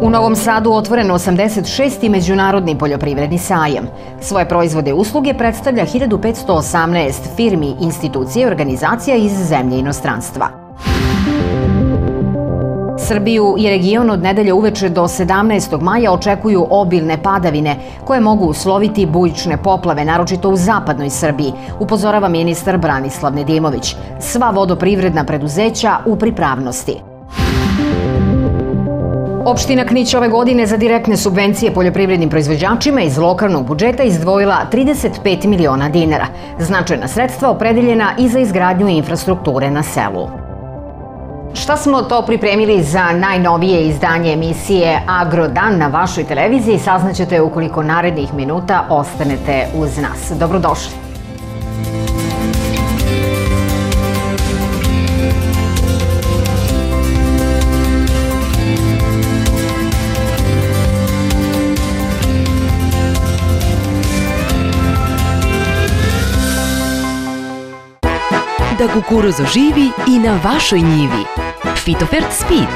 U Novom Sadu otvoren 86. Međunarodni poljoprivredni sajam. Svoje proizvode i usluge predstavlja 1518 firmi, institucija i organizacija iz zemlje i inostranstva. Srbiju i region od nedelje uveče do 17. maja očekuju obilne padavine koje mogu usloviti bujične poplave, naročito u zapadnoj Srbiji, upozorava ministar Branislav Nedimović. Sva vodoprivredna preduzeća u pripravnosti. Opština Knić ove godine za direktne subvencije poljoprivrednim proizvođačima iz lokalnog budžeta izdvojila 35 miliona dinara. Značajna sredstva opredeljena i za izgradnju infrastrukture na selu. Šta smo to pripremili za najnovije izdanje emisije Agrodan na vašoj televiziji saznaćete ukoliko narednih minuta ostanete uz nas. Dobrodošli. Da kukuruz oživi i na vašoj njivi. Fitofert Speed.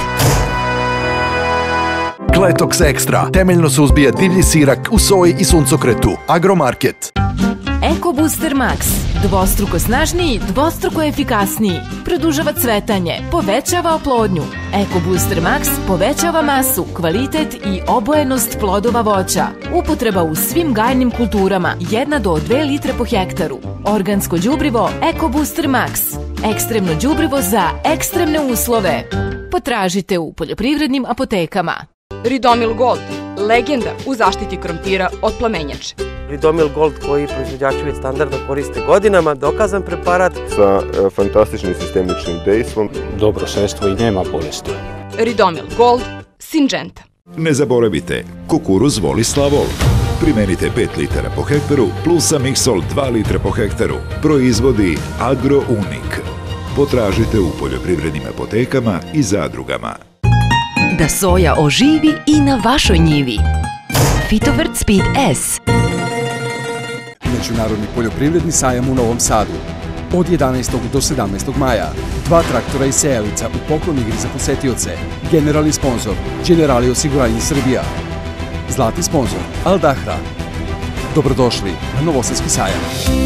Kletox Extra temeljno suzbija divlji sirak u soji i suncokretu. Agromarket. Eko Booster Max. Dvostruko snažniji, dvostruko efikasniji. Produžava cvetanje, povećava oplodnju. Eko Booster Max povećava masu, kvalitet i obojenost plodova voća. Upotreba u svim gajnim kulturama, 1 do 2 litre po hektaru. Organsko đubrivo Eko Booster Max. Ekstremno đubrivo za ekstremne uslove. Potražite u poljoprivrednim apotekama. Ridomil Gold, legenda u zaštiti krompira od plamenjače. Ridomil Gold koji proizvođači već standardno koriste godinama, dokazan preparat. Sa fantastičnim sistemičnim dejstvom. Dobro sredstvo i nema bolesti. Ridomil Gold, Syngenta. Ne zaboravite, kukuruz voli Slavol. Primenite 5 litara po hektaru plus Amixol 2 litra po hektaru. Proizvodi AgroUnik. Potražite u poljoprivrednim apotekama i zadrugama. Da soja oživi i na vašoj njivi. Fitofert Speed S. Međunarodni poljoprivredni sajam u Novom Sadu. Od 11. do 17. maja. 2 traktora i sejalica u poklon igri za posetioce. Generalni sponsor Generali osiguranje Srbija. Zlatni sponsor Al Dahra. Dobrodošli na Novosadski sajam.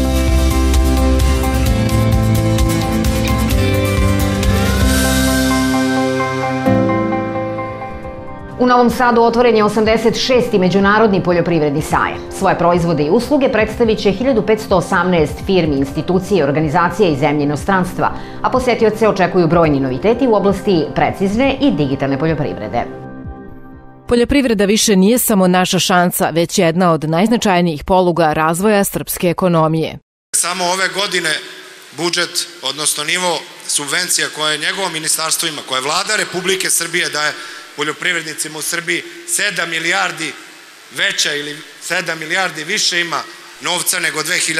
U Novom Sadu otvoren je 86. Međunarodni poljoprivredni sajam. Svoje proizvode i usluge predstavit će 1518 firmi, institucije i organizacija iz zemlje i inostranstva, a posetioce očekuju brojni noviteti u oblasti precizne i digitalne poljoprivrede. Poljoprivreda više nije samo naša šansa, već jedna od najznačajnijih poluga razvoja srpske ekonomije. Samo ove godine budžet, odnosno nivo subvencija koje njegovo ministarstvo ima, koje vlada Republike Srbije daje poljoprivrednicima u Srbiji, 7 milijardi veća ili 7 milijardi više ima novca nego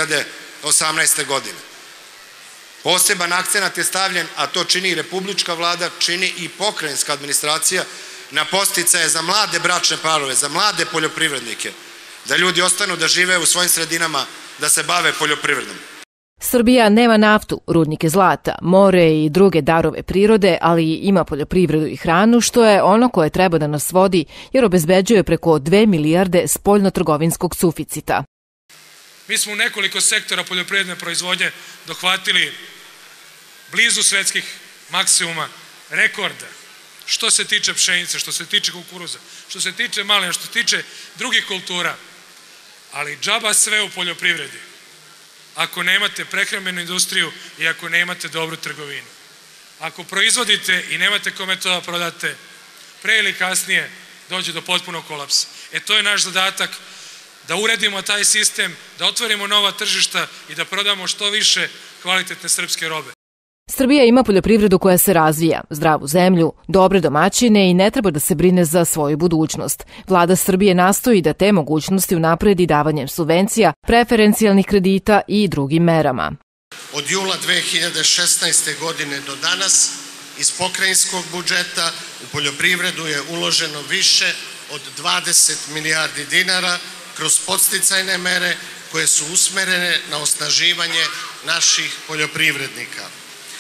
2018. godine. Poseban akcenat je stavljen, a to čini i republička vlada, čini i pokrajinska administracija, na podsticaje za mlade bračne parove, za mlade poljoprivrednike, da ljudi ostanu da žive u svojim sredinama, da se bave poljoprivredom. Srbija nema naftu, rudnike zlata, more i druge darove prirode, ali ima poljoprivredu i hranu, što je ono koje treba da nas vodi, jer obezbeđuje preko 2 milijarde spoljnotrgovinskog suficita. Mi smo u nekoliko sektora poljoprivredne proizvodnje dohvatili blizu svetskih maksimuma, rekorda. Što se tiče pšenice, što se tiče kukuruza, što se tiče malina, što se tiče drugih kultura. Ali džaba sve u poljoprivredi ako nemate prehrambenu industriju i ako nemate dobru trgovinu. Ako proizvodite i nemate kome to da prodate, pre ili kasnije dođe do potpunog kolapsa. To je naš zadatak, da uredimo taj sistem, da otvorimo nova tržišta i da prodamo što više kvalitetne srpske robe. Srbija ima poljoprivredu koja se razvija, zdravu zemlju, dobre domaćine i ne treba da se brine za svoju budućnost. Vlada Srbije nastoji da te mogućnosti unapredi davanjem subvencija, preferencijalnih kredita i drugim merama. Od jula 2016. godine do danas iz pokrajinskog budžeta u poljoprivredu je uloženo više od 20 milijardi dinara kroz podsticajne mere koje su usmerene na osnaživanje naših poljoprivrednika.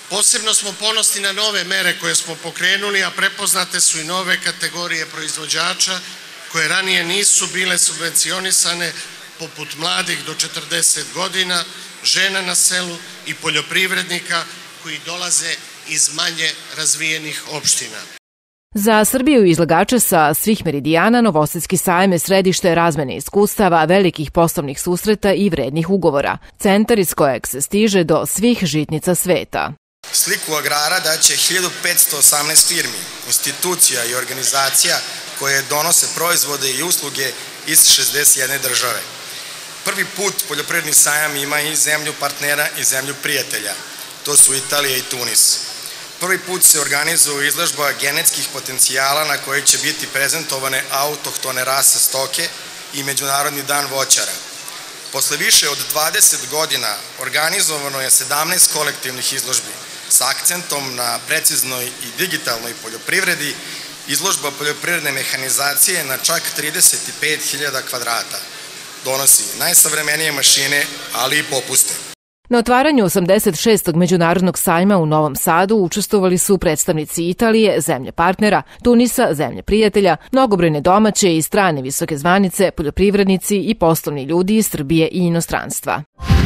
Posebno smo ponosni na nove mere koje smo pokrenuli, a prepoznate su i nove kategorije proizvođača koje ranije nisu bile subvencionisane, poput mladih do 40 godina, žena na selu i poljoprivrednika koji dolaze iz manje razvijenih opština. Za Srbiju izlagače sa svih meridijana Novosadski sajam je središte razmene iskustava, velikih poslovnih susreta i vrednih ugovora, centar iz kojeg se stiže do svih žitnica sveta. Sliku agrara daće 1518 firmi, institucija i organizacija koje donose proizvode i usluge iz 61 države. Prvi put poljoprivredni sajam ima i zemlju partnera i zemlju prijatelja. To su Italija i Tunis. Prvi put se organizuje izložba genetskih potencijala na kojoj će biti prezentovane autohtone rase stoke i Međunarodni dan voćara. Posle više od 20 godina organizovano je 17 kolektivnih izložbi sa akcentom na preciznoj i digitalnoj poljoprivredi, izložba poljoprivredne mehanizacije na čak 35.000 kvadrata. Donosi najsavremenije mašine, ali i popuste. Na otvaranju 86. Međunarodnog sajma u Novom Sadu učestvovali su predstavnici Italije, zemlje partnera, Tunisa, zemlje prijatelja, mnogobrojne domaće i strane visoke zvanice, poljoprivrednici i poslovni ljudi iz Srbije i inostranstva.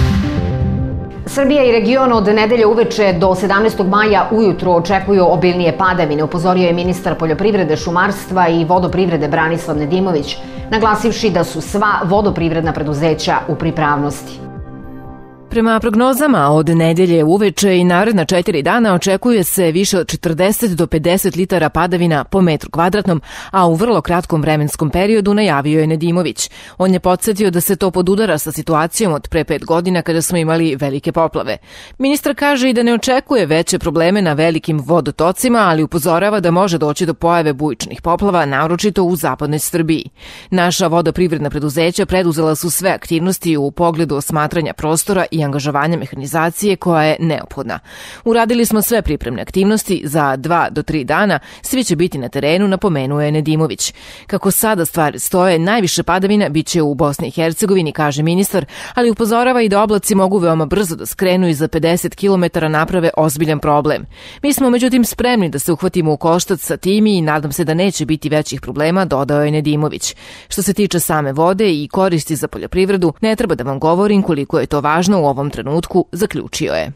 Srbija i region od nedelje uveče do 17. maja ujutro očekuju obilnije padavine, upozorio je ministar poljoprivrede, šumarstva i vodoprivrede Branislav Nedimović, naglasivši da su sva vodoprivredna preduzeća u pripravnosti. Prema prognozama, od nedelje uveče i naredna 4 dana očekuje se više od 40 do 50 litara padavina po metru kvadratnom, a u vrlo kratkom vremenskom periodu najavio je Nedimović. On je podsjetio da se to podudara sa situacijom od pre 5 godina kada smo imali velike poplave. Ministar kaže i da ne očekuje veće probleme na velikim vodotocima, ali upozorava da može doći do pojave bujičnih poplava, naročito u zapadnoj Srbiji. Naša vodoprivredna preduzeća preduzela su sve aktivnosti u pogledu osmatranja prostora i angažovanja mehanizacije koja je neophodna. Uradili smo sve pripremne aktivnosti, za 2 do 3 dana svi će biti na terenu, napomenuo je Nedimović. Kako sada stvari stoje, najviše padavina biće u Bosni i Hercegovini, kaže ministar, ali upozorava i da oblaci mogu veoma brzo da skrenu i za 50 km naprave ozbiljan problem. Mi smo međutim spremni da se uhvatimo u koštac sa tim i nadam se da neće biti većih problema, dodao je Nedimović. Što se tiče same vode i koristi za poljoprivredu, ne treba da vam govorim koliko je to važno u ovom trenutku, zaključio je.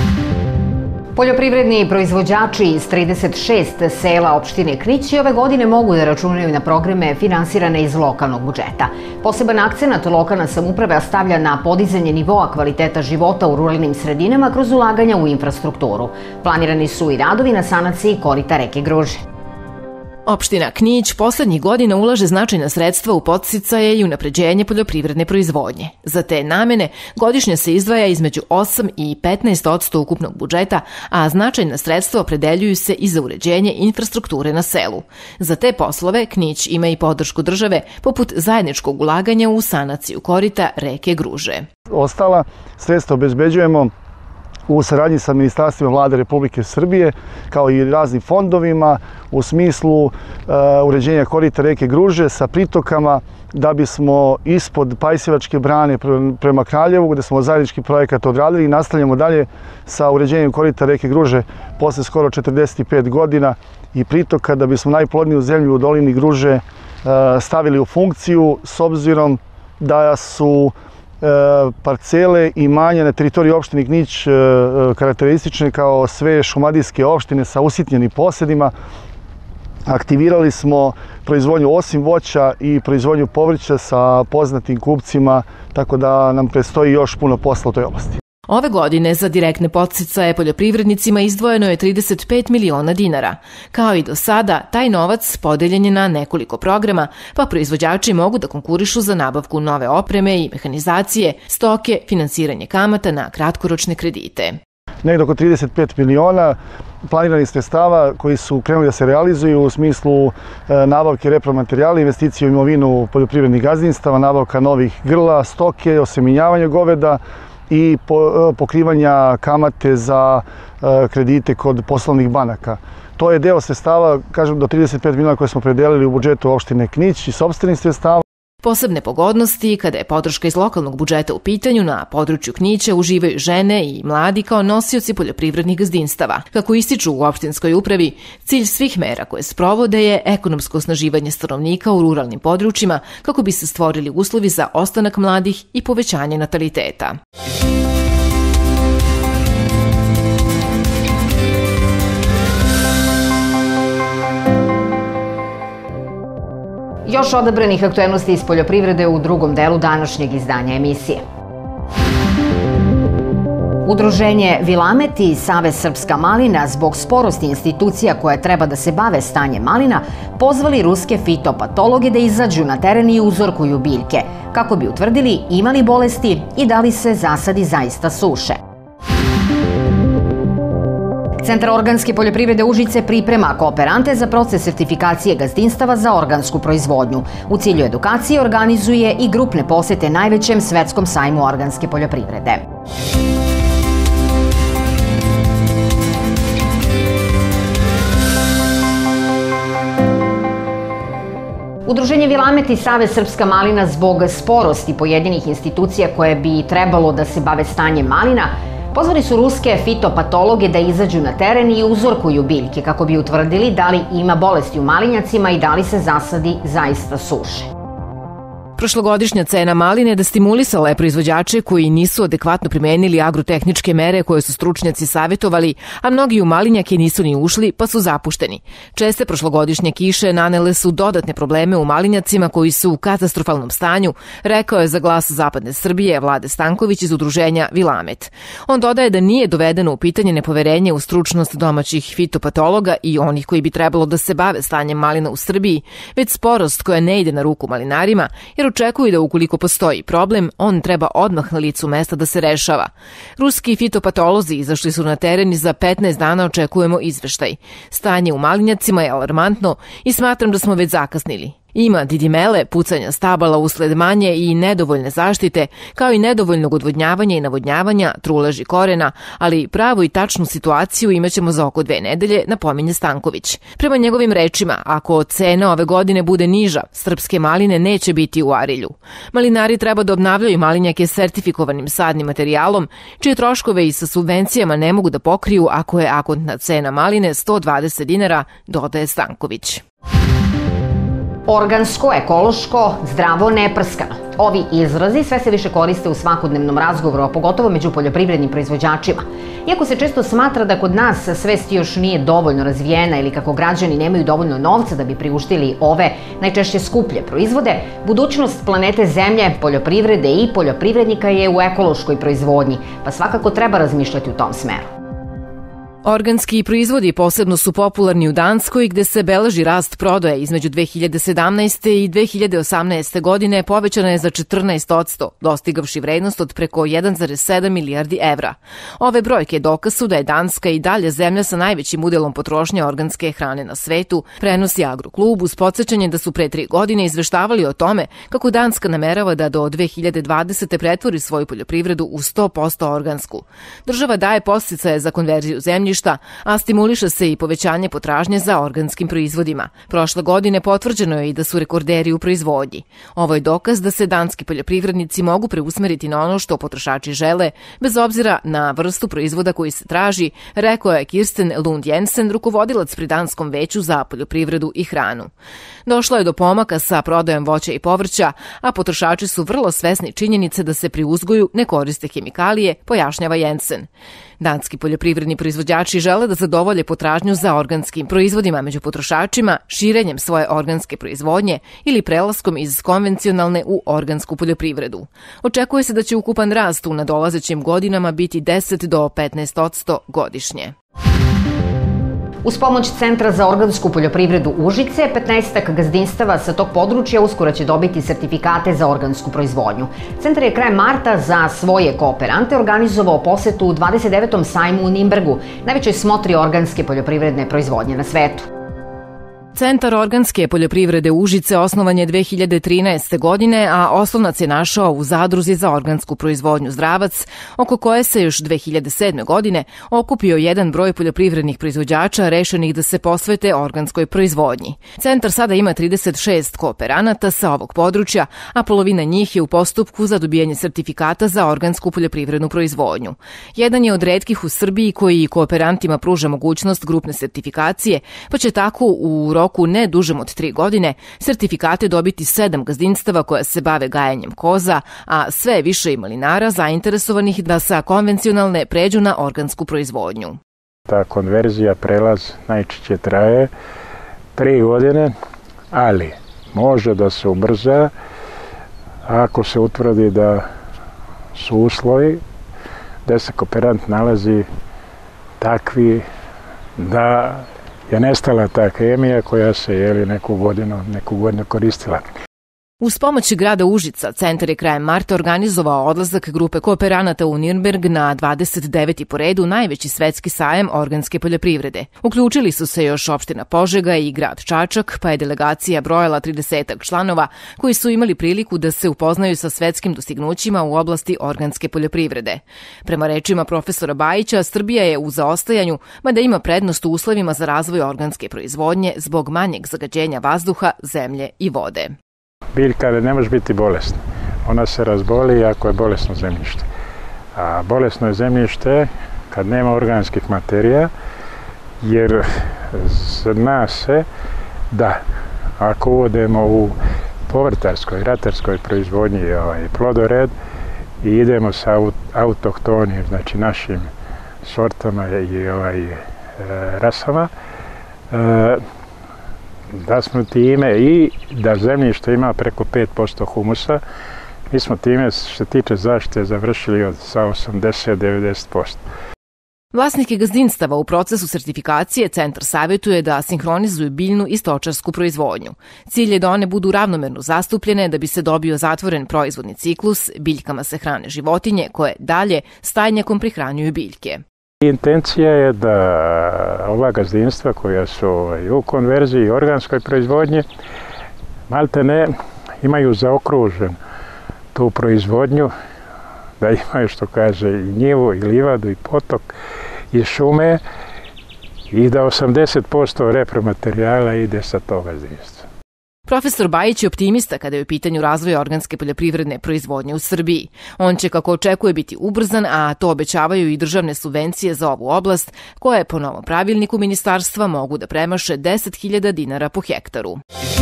Poljoprivredni proizvođači iz 36 sela opštine Knić ove godine mogu da računaju na programe finansirane iz lokalnog budžeta. Poseban akcenat lokalna samouprava stavlja na podizanje nivoa kvaliteta života u ruralnim sredinama kroz ulaganja u infrastrukturu. Planirani su i radovi na sanaciji korita reke Gruže. Opština Knić poslednjih godina ulaže značajna sredstva u podsticaje i unapređenje poljoprivredne proizvodnje. Za te namene godišnje se izdvaja između 8 i 15% ukupnog budžeta, a značajna sredstva opredeljuju se i za uređenje infrastrukture na selu. Za te poslove Knić ima i podršku države, poput zajedničkog ulaganja u sanaciju korita reke Gruže. Ostala sredstva obezbeđujemo u saradnji sa ministarstvima Vlade Republike Srbije, kao i raznim fondovima u smislu uređenja korita reke Gruže sa pritokama, da bismo ispod Pajsevačke brane prema Kraljevu, gde smo zajednički projekat odradili, i nastavljamo dalje sa uređenjem korita reke Gruže posle skoro 45 godina i pritoka, da bismo najplodniju zemlju u dolini Gruže stavili u funkciju, s obzirom da su parcele i imanja na teritoriji opštine Knić karakteristične kao sve šumadijske opštine sa usitnjenim posedima. Aktivirali smo proizvodnju osim voća i proizvodnju povrća sa poznatim kupcima, tako da nam predstoji još puno posla u toj oblasti. Ove godine za direktne podsticaje poljoprivrednicima izdvojeno je 35 miliona dinara. Kao i do sada, taj novac podeljen je na nekoliko programa, pa proizvođači mogu da konkurišu za nabavku nove opreme i mehanizacije, stoke, finansiranje kamata na kratkoročne kredite. Negde oko 35 miliona planiranih sredstava koji su krenuli da se realizuju u smislu nabavke repromaterijala, investicije u imovinu poljoprivrednih gazdinstava, nabavka novih grla, stoke, osemenjavanje goveda i pokrivanja kamate za kredite kod poslovnih banaka. To je deo sredstava, kažem, do 35 miliona koje smo predelili u budžetu opštine Knić i sopstvenih sredstava. Posebne pogodnosti, kada je podrška iz lokalnog budžeta u pitanju, na području Knića uživaju žene i mladi kao nosioci poljoprivrednih gazdinstava. Kako ističu u opštinskoj upravi, cilj svih mera koje sprovode je ekonomsko osnaživanje stanovnika u ruralnim područjima kako bi se stvorili uslovi za ostanak mladih i povećanje nataliteta. Još odabranih aktuelnosti iz poljoprivrede u drugom delu današnjeg izdanja emisije. Udruženje Vilamet i Savez Srpska malina zbog sporosti institucija koje treba da se bave stanjem malina pozvali ruske fitopatologe da izađu na teren i uzorkuju biljke kako bi utvrdili ima li bolesti i da li se zasadi zaista suše. Centar organske poljoprivrede Užice priprema kooperante za proces sertifikacije gazdinstava za organsku proizvodnju. U cilju edukacije organizuje i grupne posete najvećem svetskom sajmu organske poljoprivrede. Udruženje Vilamet i Savez Srpska malina zbog sporosti pojedinih institucija koje bi trebalo da se bave stanjem malina pozvali su ruske fitopatologe da izađu na teren i uzorkuju biljke kako bi utvrdili da li ima bolesti u malinjacima i da li se zasadi zaista suše. Prošlogodišnja cena maline destimulisala je proizvođače koji nisu adekvatno primenili agrotehničke mere koje su stručnjaci savjetovali, a mnogi u malinjake nisu ni ušli pa su zapušteni. Česte prošlogodišnje kiše nanele su dodatne probleme u malinjacima koji su u katastrofalnom stanju, rekao je za Glas Zapadne Srbije Vlade Stanković iz udruženja Vilamet. On dodaje da nije dovedeno u pitanje nepoverenje u stručnost domaćih fitopatologa i onih koji bi trebalo da se bave stanjem malina u Srbiji, već sporost koja ne ide na ruku malinarima, jer očekuju da ukoliko postoji problem, on treba odmah na licu mesta da se rešava. Ruski fitopatolozi izašli su na teren i za 15 dana očekujemo izveštaj. Stanje u malinjacima je alarmantno i smatram da smo već zakasnili. Ima didimele, pucanja stabala usled manje i nedovoljne zaštite, kao i nedovoljnog odvodnjavanja i navodnjavanja, truleži korena, ali pravu i tačnu situaciju imaćemo za oko 2 nedelje, napominje Stanković. Prema njegovim rečima, ako cena ove godine bude niža, srpske maline neće biti u Arilju. Malinari treba da obnavljaju malinjake sertifikovanim sadnim materijalom, čije troškove i sa subvencijama ne mogu da pokriju ako je akontna cena maline 120 dinara, dodaje Stanković. Organsko, ekološko, zdravo, neprskano. Ovi izrazi sve se više koriste u svakodnevnom razgovoru, a pogotovo među poljoprivrednim proizvođačima. Iako se često smatra da kod nas svest još nije dovoljno razvijena ili kako građani nemaju dovoljno novca da bi priuštili ove najčešće skuplje proizvode, budućnost planete Zemlje, poljoprivrede i poljoprivrednika je u ekološkoj proizvodnji, pa svakako treba razmišljati u tom smeru. Organski proizvodi posebno su popularni u Danskoj, gde se beleži rast prodaja između 2017. i 2018. godine povećana je za 14%, dostigavši vrednost od preko 1,7 milijardi evra. Ove brojke dokaz su da je Danska i dalje zemlja sa najvećim udelom potrošnje organske hrane na svetu, prenosi Agroklub uz podsjećanje da su pre 3 godine izveštavali o tome kako Danska namerava da do 2020. pretvori svoju poljoprivredu u 100% organsku. Država daje podsticaje za konverziju zemljišta, a stimuliše se i povećanje potražnje za organskim proizvodima. Prošle godine potvrđeno je i da su rekorderi u proizvodnji. Ovo je dokaz da se danski poljoprivrednici mogu preusmeriti na ono što potrošači žele, bez obzira na vrstu proizvoda koji se traži, rekao je Kirsten Lund Jensen, rukovodilac pri Danskom veću za poljoprivredu i hranu. Došlo je do pomaka sa prodajom voća i povrća, a potrošači su vrlo svesni činjenice da se pri uzgoju ne koriste hemikalije, pojašnjava Jensen. Danski poljoprivredni proizvođači žele da zadovolje potražnju za organskim proizvodima među potrošačima, širenjem svoje organske proizvodnje ili prelaskom iz konvencionalne u organsku poljoprivredu. Očekuje se da će ukupan rast u nadolazećim godinama biti 10 do 15% godišnje. Uz pomoć Centra za organsku poljoprivredu Užice, 15 gazdinstava sa tog područja uskoro će dobiti sertifikate za organsku proizvodnju. Centar je krajem marta za svoje kooperante organizovao posetu u 29. sajmu u Nimbergu, najvećoj smotri organske poljoprivredne proizvodnje na svetu. Centar organske poljoprivrede Užice osnovan je 2013. godine, a oslonac je našao u Zadruzi za organsku proizvodnju Zdravac, oko koje se još 2007. godine okupio jedan broj poljoprivrednih proizvođača rešenih da se posvete organskoj proizvodnji. Centar sada ima 36 kooperanata sa ovog područja, a polovina njih je u postupku za dobijanje sertifikata za organsku poljoprivrednu proizvodnju. Jedan je od retkih u Srbiji koji kooperantima pruža mogućnost grupne sertifikacije, pa će tako u roku ne dužem od 3 godine sertifikate dobiti 7 gazdinstava koja se bave gajanjem koza, a sve više i malinara zainteresovanih da sa konvencionalne pređu na organsku proizvodnju. Ta konverzija, prelaz najčešće traje 3 godine, ali može da se ubrza ako se utvrdi da su uslovi da se kooperant nalazi takvi da je nestala ta hemija koja se neku godinu koristila. Uz pomoć grada Užica, centar je krajem marta organizovao odlazak grupe kooperanata u Nirnberg na 29. po redu najveći svetski sajam organske poljoprivrede. Uključili su se još opština Požega i grad Čačak, pa je delegacija brojala 30 članova koji su imali priliku da se upoznaju sa svetskim dostignućima u oblasti organske poljoprivrede. Prema rečima profesora Bajića, Srbija je u zaostajanju, mada ima prednost u uslovima za razvoj organske proizvodnje zbog manjeg zagađenja vazduha, zemlje i vode. Biljka ne može biti bolesna. Ona se razboli ako je bolesno zemljište. A bolesno je zemljište kad nema organskih materija, jer zna se da ako uvodemo u povrtarskoj, ratarskoj proizvodnji plodored i idemo sa autohtonim, znači našim sortama i rasama, da smo time i da zemljište ima preko 5% humusa, mi smo time, što se tiče zaštite, završili sa 80-90%. Vlasnike gazdinstava u procesu sertifikacije centar savjetuje da sinhronizuju biljnu i stočarsku proizvodnju. Cilj je da one budu ravnomerno zastupljene da bi se dobio zatvoren proizvodni ciklus, biljkama se hrane životinje koje dalje stajnjakom prihranjuju biljke. Intencija je da ova gazdinstva koja su u konverziji i organskoj proizvodnji malte ne imaju zaokružen tu proizvodnju, da imaju, što kaže, i njivu, i livadu, i potok, i šume, i da 80% repromaterijala ide sa tog gazdinstva. Profesor Bajić je optimista kada je u pitanju razvoja organske poljoprivredne proizvodnje u Srbiji. On će, kako očekuje, biti ubrzan, a to obećavaju i državne subvencije za ovu oblast, koje po novom pravilniku ministarstva mogu da premaše 10.000 dinara po hektaru.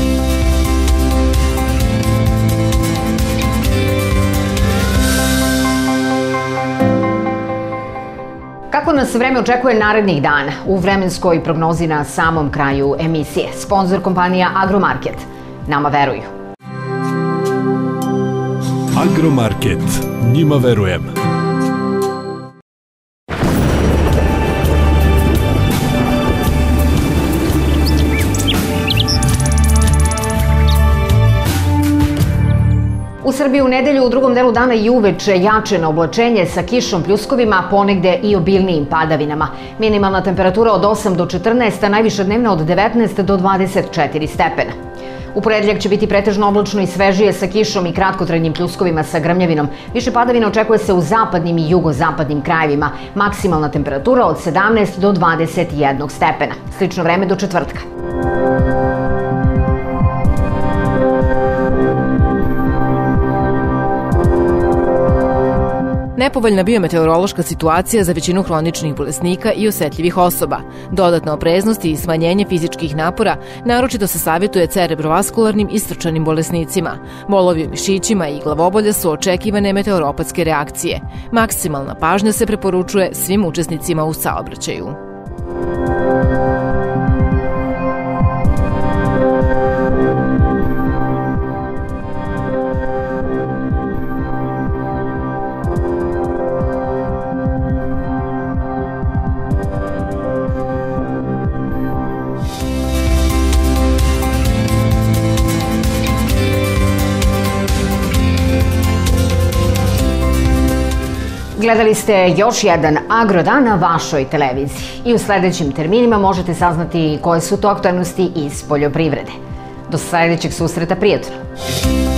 Kako nas vreme očekuje narednih dana? U vremenskoj prognozi na samom kraju emisije. Sponzor kompanija Agromarket. Nama veruju. Agromarket. Njima verujem. U Srbiji u nedelju u drugom delu dana i uveče jačeno oblačenje sa kišom, pljuskovima, ponegde i obilnijim padavinama. Minimalna temperatura od 8 do 14, a najviša dnevna od 19 do 24 stepena. U ponedeljak će biti pretežno oblačno i svežije sa kišom i kratkotrajnim pljuskovima sa grmljavinom. Više padavina očekuje se u zapadnim i jugozapadnim krajevima. Maksimalna temperatura od 17 do 21 stepena. Slično vreme do četvrtka. Nepovoljna biometeorološka situacija za većinu hroničnih bolesnika i osetljivih osoba. Dodatna opreznost i smanjenje fizičkih napora naročito se savjetuje cerebrovaskularnim i srčanim bolesnicima. Bolovi u mišićima i glavobolja su očekivane meteoropatske reakcije. Maksimalna pažnja se preporučuje svim učesnicima u saobraćaju. Gledali ste još jedan Agrodan na vašoj televiziji i u sledećim terminima možete saznati koje su to aktualnosti iz poljoprivrede. Do sledećeg susreta, prijatno!